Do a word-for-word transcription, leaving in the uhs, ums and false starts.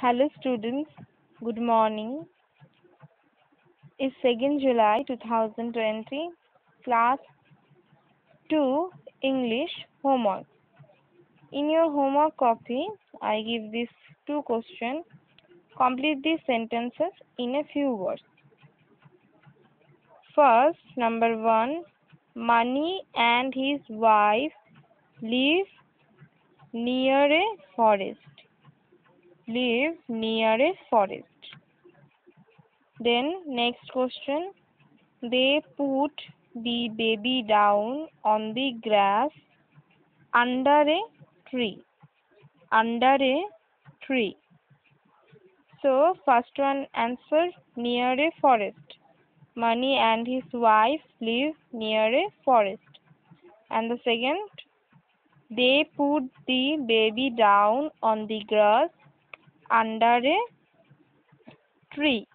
Hello students, good morning. It's second July two thousand twenty, class two English homework. In your homework copy, I give these two questions. Complete these sentences in a few words. First, number one, Mani and his wife live near a forest. Live near a forest. Then next question, they put the baby down on the grass under a tree. Under a tree. So first one answer, near a forest. Mani and his wife live near a forest. And the second, they put the baby down on the grass under a tree.